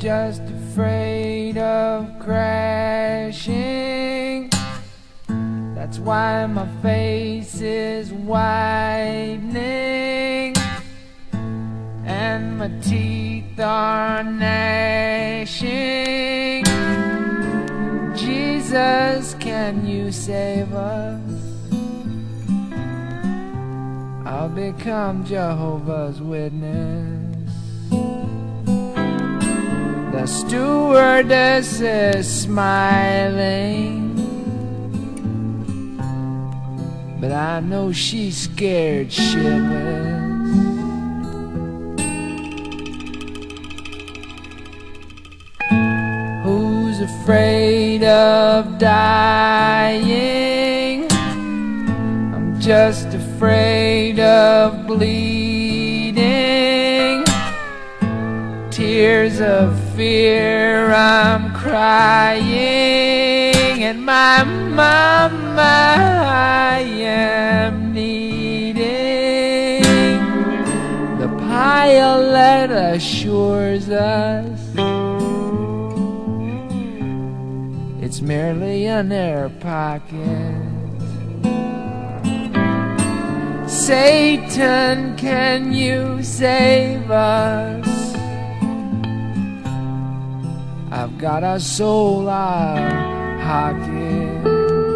just afraid of crashing. That's why my face is whitening and my teeth are gnashing. Jesus, can you save us? I'll become Jehovah's Witness. The stewardess is smiling, but I know she's scared shitless. Who's afraid of dying? I'm just afraid of bleeding. Tears of fear I'm crying, and my mama I am needing. The pilot assures us it's merely an air pocket. Satan, can you save us? I've got a soul I'll pocket.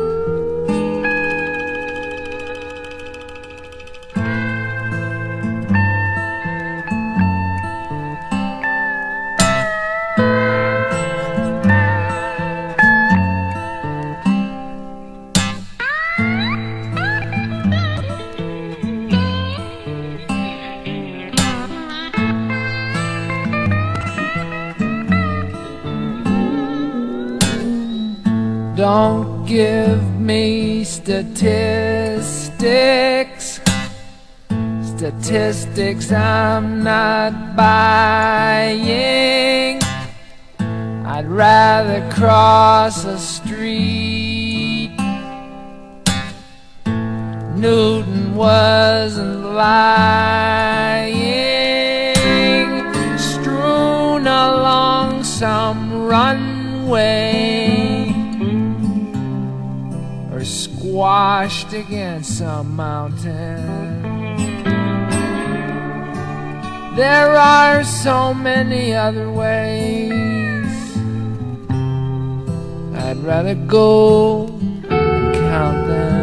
Don't give me statistics. Statistics I'm not buying. I'd rather cross a street. Newton wasn't lying. Strewn along some runway, or squashed against some mountain. There are so many other ways. I'd rather go and count them.